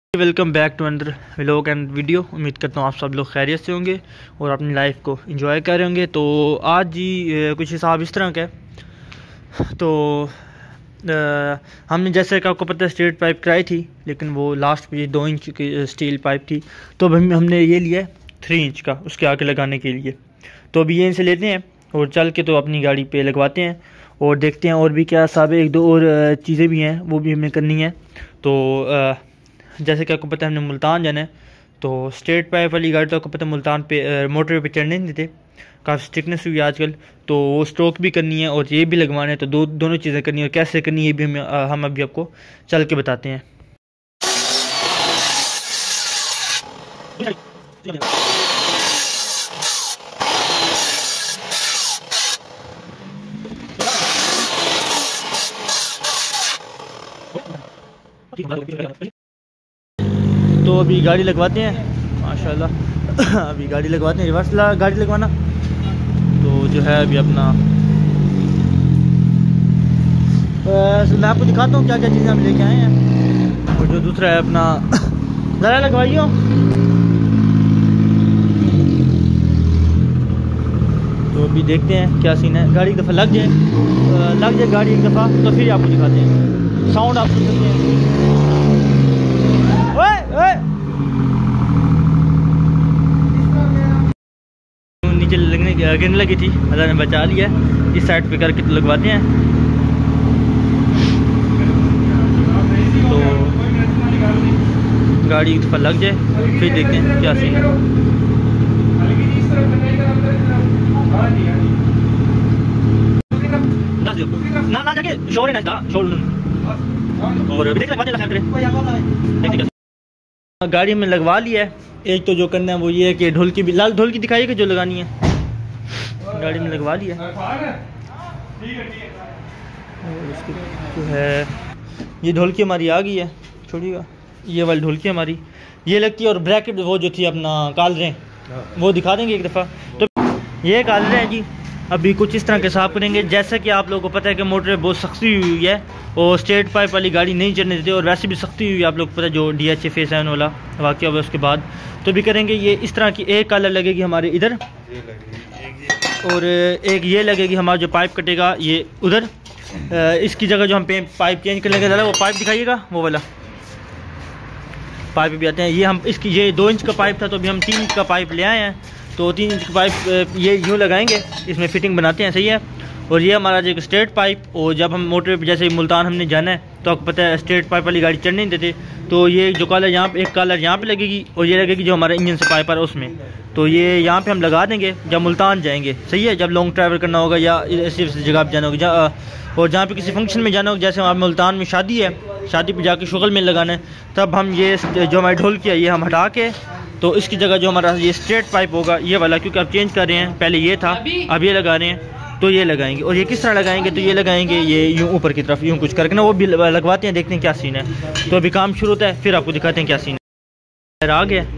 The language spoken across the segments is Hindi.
वेलकम बैक टू अंदर व्लॉग एंड वीडियो। उम्मीद करता हूँ आप सब लोग खैरियत से होंगे और अपनी लाइफ को एंजॉय कर रहे होंगे। तो आज जी कुछ हिसाब इस तरह का है। तो हमने जैसे कि आपको पता है स्ट्रेट पाइप कराई थी, लेकिन वो लास्ट पे 2 इंच की स्टील पाइप थी। तो अब हमने ये लिया 3 इंच का उसके आगे लगाने के लिए। तो अभी ये इनसे लेते हैं और चल के तो अपनी गाड़ी पे लगवाते हैं और देखते हैं और भी क्या हिसाब है। 1-2 और चीज़ें भी हैं वो भी हमें करनी है। तो जैसे कि आपको पता है हमने मुल्तान जाना है, तो स्ट्रेट पाइप वाली गाड़ी तो आपको पता है मुल्तान पे मोटर पे चढ़ने नहीं देते, काफ़ी स्ट्रिक्टनेस हुई आजकल। तो वो स्ट्रोक भी करनी है और ये भी लगवाना है। तो दोनों चीज़ें करनी है और कैसे करनी है ये भी हम अभी आपको चल के बताते हैं। तो अभी गाड़ी लगवाते हैं माशाल्लाह। अभी गाड़ी लगवाते हैं, रिवर्स गाड़ी लगवाना। तो जो है अभी अपना मैं आपको दिखाता हूँ क्या क्या चीज़ें हम लेके आए हैं। और जो दूसरा है अपना ज़रा लगवाइए। तो अभी देखते हैं क्या सीन है। गाड़ी एक दफ़ा लग जाए गाड़ी एक दफ़ा, तो फिर आपको दिखाते हैं। साउंड आप सुन सकते हैं। नीचे गिरने लगी थी, अल्लाह ने बचा लिया। इस साइड पे करके तो लगवाते हैं। तो गाड़ी एक दफ़ा लग जाए फिर देखते हैं क्या सीन है। ना जाके शोर है ना शोर। और गाड़ी में लगवा लिया है। एक तो जो करना है वो ये है कि ढोलकी भी लाल ढोलकी दिखाइएगा जो लगानी है। गाड़ी में लगवा लिया और इसकी जो है ये ढोलकी हमारी आ गई है। छोड़िएगा, ये वाली ढोलकी हमारी ये लगती है। और ब्रैकेट वो जो थी अपना कालरें वो दिखा देंगे एक दफ़ा। तो ये कालरें हैं जी। अभी कुछ इस तरह के साफ करेंगे। जैसा कि आप लोगों को पता है कि मोटर बहुत सख्ती हुई है और स्ट्रेट पाइप वाली गाड़ी नहीं चढ़ने देते, और वैसे भी सख्ती हुई है। आप लोग को पता है जो DHA फेस 7 वाला वाक़या हुआ उसके बाद। तो भी करेंगे ये इस तरह की एक कलर लगेगी हमारे इधर, और एक ये लगेगी हमारा जो पाइप कटेगा ये उधर। इसकी जगह जो हम पाइप चेंज करने का वो पाइप दिखाइएगा, वो वाला पाइप भी आते हैं। ये हम इसकी ये 2 इंच का पाइप था, तो अभी हम 3 इंच का पाइप ले आए हैं। तो 3 इंच का पाइप ये यूँ लगाएंगे, इसमें फिटिंग बनाते हैं, सही है। और ये हमारा जो स्ट्रेट पाइप, और जब हम मोटर पे जैसे मुल्तान हमने जाना है तो आपको पता है स्ट्रेट पाइप वाली गाड़ी चढ़ने नहीं देते। तो ये जो कॉलर यहाँ पे, एक कॉलर यहाँ पे लगेगी और ये लगेगी जो हमारा इंजन से पाइप आ रहा है उसमें। तो ये यहाँ पे हम लगा देंगे जब मुल्तान जाएंगे, सही है। जब लॉन्ग ट्रैवल करना होगा या ऐसी जगह पर जाना होगा, और जहाँ पे किसी फंक्शन में जाना होगा, जैसे हमारे मुल्तान में शादी है, शादी पे जाके शुगल में लगाना है, तब हम ये जो हमारी ढोलकी है ये हम हटा के, तो इसकी जगह जो हमारा ये स्ट्रेट पाइप होगा ये वाला, क्योंकि अब चेंज कर रहे हैं, पहले ये था अब ये लगा रहे हैं, तो ये लगाएंगे। और ये किस तरह लगाएंगे, तो ये लगाएंगे ये यूँ ऊपर की तरफ यूँ कुछ करके ना, वो भी लगवाते हैं, देखते हैं क्या सीन है। तो अभी काम शुरू होता है, फिर आपको दिखाते हैं क्या सीन है। आ गया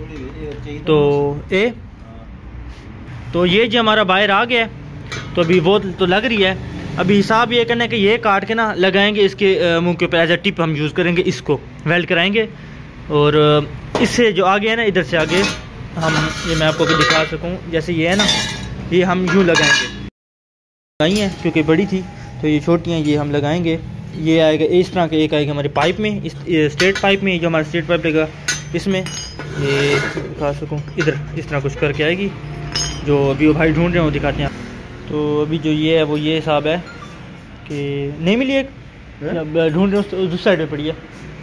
तो ये जो हमारा बाहर आ गया, तो अभी वो तो लग रही है। अभी हिसाब ये करना है कि ये काट के ना लगाएंगे इसके मुंह के ऊपर, एज ए टिप हम यूज़ करेंगे, इसको वेल्ड कराएंगे। और इससे जो आगे है ना, इधर से आगे हम ये मैं आपको दिखा सकूं, जैसे ये है ना, ये हम यूँ लगाएंगे। लगाई हैं क्योंकि बड़ी थी, तो ये छोटी हैं, ये हम लगाएंगे। ये आएगा इस तरह के, एक आएगा हमारे पाइप में, इस स्ट्रेट पाइप में, जो हमारा स्ट्रेट पाइप लगेगा इसमें, ये दिखा सकूं इधर इस तरह कुछ करके आएगी। जो अभी वो भाई ढूंढ रहे हैं वो दिखाते हैं। तो अभी जो ये है वो ये हिसाब है कि नहीं मिली, एक ढूंढ रहे हैं उस साइड में पड़ी है,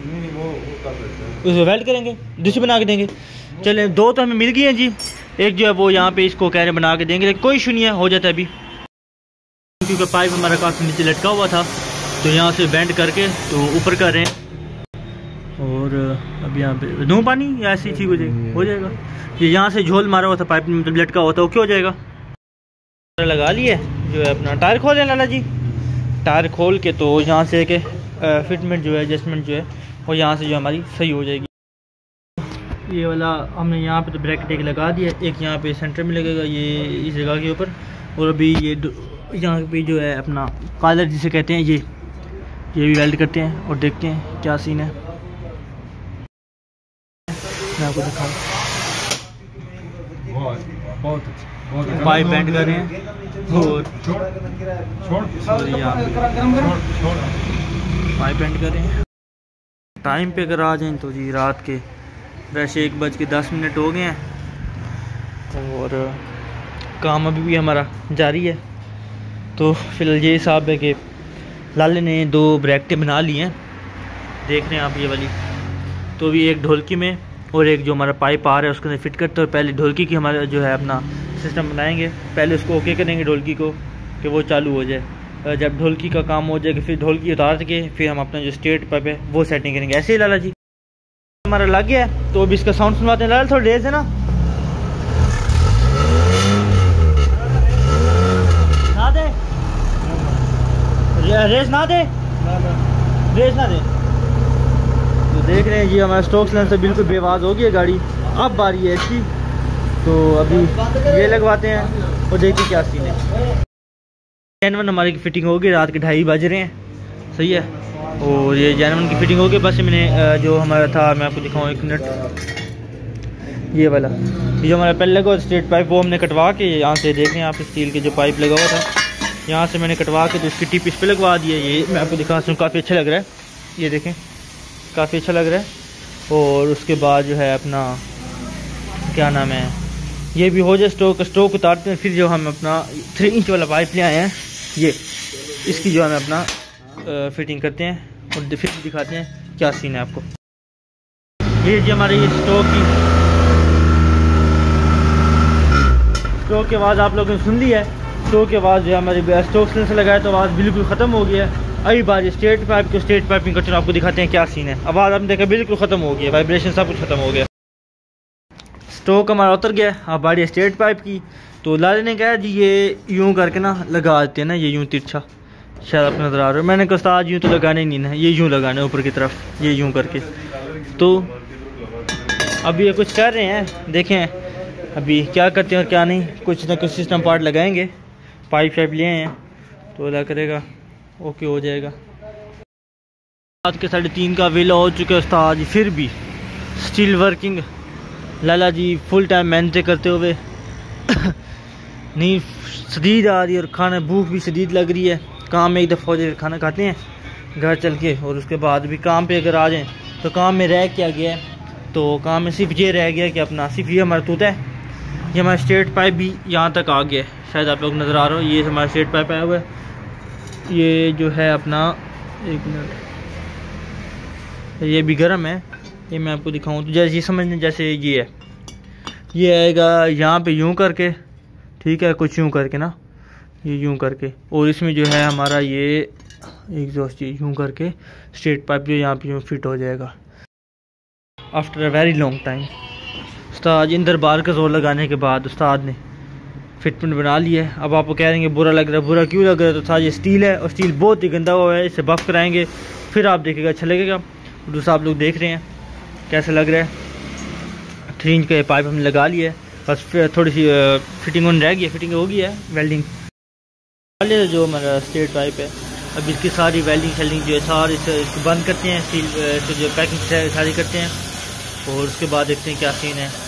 उसको वेल्ड करेंगे, दूसरी बना के देंगे। चले 2 तो हमें मिल गई हैं जी। एक जो है वो यहाँ पे इसको कह रहे बना के देंगे, लेकिन कोई इशू नहीं है, हो जाता है अभी, क्योंकि पाइप हमारा काफ़ी नीचे लटका हुआ था। तो यहाँ से बेंड करके तो ऊपर कर रहे हैं। और अब यहाँ पे दूँ पानी या ऐसी ठीक हो जाएगा। ये यहाँ से झोल मारा हुआ था पाइप में, मतलब लटका हुआ था, वो क्यों हो जाएगा। लगा लिए जो है अपना टायर खोल है लाला जी। टायर खोल के तो यहाँ से के फिटमेंट जो है, एडजस्टमेंट जो है वो यहाँ से जो हमारी सही हो जाएगी। ये वाला हमने यहाँ पे तो ब्रैकेट एक लगा दिया, एक यहाँ पे सेंटर में लगेगा ये इस जगह के ऊपर। और अभी ये यहाँ पे जो है अपना कॉलर जिसे कहते हैं ये भी वेल्ड करते हैं और देखते हैं क्या सीन है। मैं आपको दिखाऊँ, पाइप बेंड कर रहे हैं और पाइप बेंड कर रहे हैं। टाइम पे अगर आ जाएँ तो जी रात के वैसे 1:10 हो गए हैं और काम अभी भी हमारा जारी है। तो फिलहाल ये हिसाब है कि लाले ने 2 ब्रैकेटें बना ली हैं, देख रहे हैं आप ये वाली। तो भी एक ढोलकी में और एक जो हमारा पाइप आ रहा है उसके अंदर फिट करते हैं। पहले ढोलकी की हमारा जो है अपना सिस्टम बनाएंगे, पहले उसको ओके करेंगे ढोलकी को कि वो चालू हो जाए। जब ढोलकी का काम हो जाएगा फिर ढोलकी उतार के फिर हम अपना जो स्ट्रेट पाइप है वो सेटिंग करेंगे। ऐसे ही लाला जी हमारा लग गया है। तो अभी इसका साउंड सुनवाते हैं। लाला थोड़ा रेस है ना, ना दे रेस, ना दे रेस, ना दे। तो देख रहे हैं जी हमारा स्टॉक सिलेंसर बिल्कुल बेआवाज़ हो गई है गाड़ी। अब बारी है इसकी, तो अभी ये लगवाते हैं और देखिए क्या सीन है। जेनवन हमारी की फिटिंग होगी, रात के 2:30 बज रहे हैं, सही है। और ये जेनवन की फिटिंग होगी। बस मैंने जो हमारा था मैं आपको दिखाऊँ 1 मिनट। ये वाला ये जो हमारा पहले लगा हुआ स्ट्रेट पाइप वो हमने कटवा के यहाँ से देख रहे हैं आप स्टील के जो पाइप लगा हुआ था यहाँ से मैंने कटवा के तो उसकी टिप इस पर लगवा दी है। ये मैं आपको दिखा सकूँ, काफ़ी अच्छा लग रहा है, ये देखें काफ़ी अच्छा लग रहा है। और उसके बाद जो है अपना क्या नाम है, ये भी हो जाए स्टोक उतारते हैं। फिर जो हम अपना 3 इंच वाला पाइप ले आए हैं, ये इसकी जो हम अपना फिटिंग करते हैं और फिर दिखाते हैं क्या सीन है आपको। ये जी हमारे ये स्टोक की आवाज़ आप लोगों ने सुन ली है। स्टोक की आवाज़ जो हमारी स्टोक सिलेंसर लगाया तो आवाज़ बिल्कुल ख़त्म हो गया है। अभी बार ये स्ट्रेट पाइपिंग करते हैं, आपको दिखाते हैं क्या सीन है। आवाज़ आपने देखा बिल्कुल ख़त्म हो गया, वाइब्रेशन सब कुछ ख़त्म हो गया। स्टोक हमारा उतर गया। अब बारी स्ट्रेट पाइप की। तो लाले ने कहा जी ये यूं करके ना लगा देते हैं ना, ये यूं तिरछा, शायद आप नज़र आ रहे हो। मैंने कहा उस्ताद यूं तो लगाने नहीं ना, ये यूं लगाने ऊपर की तरफ, ये यूं करके। तो अभी ये कुछ कर रहे हैं, देखें अभी क्या करते हैं और क्या नहीं। कुछ ना कुछ सिस्टम पार्ट लगाएंगे, पाइप शाइप लिए हैं तो अल्लाह करेगा ओके हो जाएगा। रात के 3:30 का वेला हो चुका है उस्ताद, फिर भी still working. Lala ji full time मेहनत करते हुए नहीं शदीद आ रही है और खाना भूख भी शदीद लग रही है। काम में एक दफ़ा हो जाए खाना खाते हैं घर चल के, और उसके बाद भी काम पे अगर आ जाएं तो काम में रह क्या गया है। तो काम में सिर्फ ये रह गया कि अपना सिर्फ ये हमारा तूता है। ये हमारा स्ट्रेट पाइप भी यहाँ तक आ गया है, शायद आप लोग नज़र आ रहे हो। ये हमारा स्ट्रेट पाइप आया हुआ है, ये जो है अपना 1 मिनट, ये भी गर्म है। ये मैं आपको दिखाऊं तो जैसे ये समझने जैसे ये आएगा यहाँ पे यूं करके, ठीक है, कुछ यूं करके ना, ये यूं करके। और इसमें जो है हमारा ये एग्जॉस्ट यूं करके स्ट्रेट पाइप जो यहाँ पे यूं फिट हो जाएगा after a very long time. उस्ताद इन दरबार का जोर लगाने के बाद उस्ताद ने फिटमेंट बना लिया है। अब आपको कह देंगे बुरा लग रहा है, बुरा क्यों लग रहा है। तो साथ ये स्टील है और स्टील बहुत ही गंदा हुआ है, इसे बफ कराएंगे फिर आप देखेगा अच्छा लगेगा। दूसरा आप लोग देख रहे हैं कैसा लग रहा है। 3 इंच का पाइप हमने लगा लिया है, बस फिर थोड़ी सी फिटिंग होने रह गई है, फिटिंग हो गई है वेल्डिंग। जो हमारा स्ट्रेट पाइप है अब इसकी सारी वेल्डिंग शेल्डिंग जो है सारी इसको बंद करते हैं, स्टील जो पैकिंग सारी करते हैं और उसके बाद देखते हैं क्या सीन है।